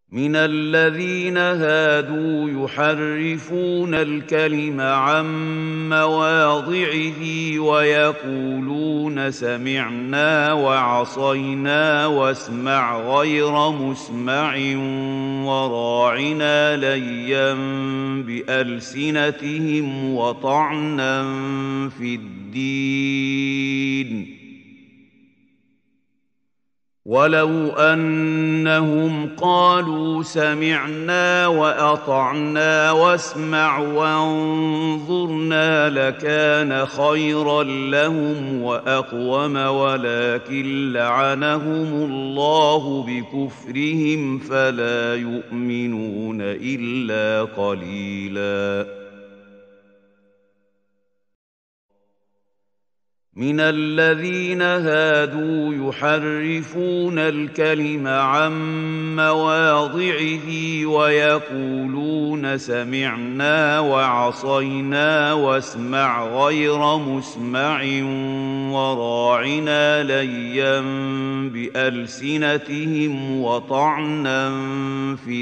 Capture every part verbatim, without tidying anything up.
من الذين هادوا يحرفون الكلم عن مواضعه ويقولون سمعنا وعصينا واسمع غير مسمع وراعنا ليا بألسنتهم وطعنا في الدين ولو أنهم قالوا سمعنا وأطعنا واسمع وانظرنا لكان خيرا لهم وأقوم ولكن لعنهم الله بكفرهم فلا يؤمنون إلا قليلاً من الذين هادوا يحرفون الكلم عن مواضعه ويقولون سمعنا وعصينا واسمع غير مسمع وراعنا ليا بألسنتهم وطعنا في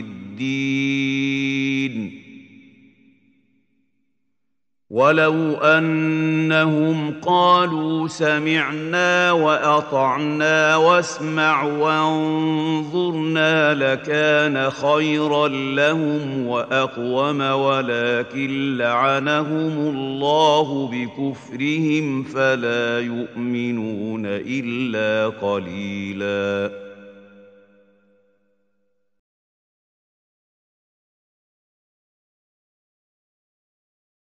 الدين ولو أنهم قالوا سمعنا وأطعنا واسمع وانظرنا لكان خيرا لهم وأقوم ولكن لعنهم الله بكفرهم فلا يؤمنون إلا قليلاً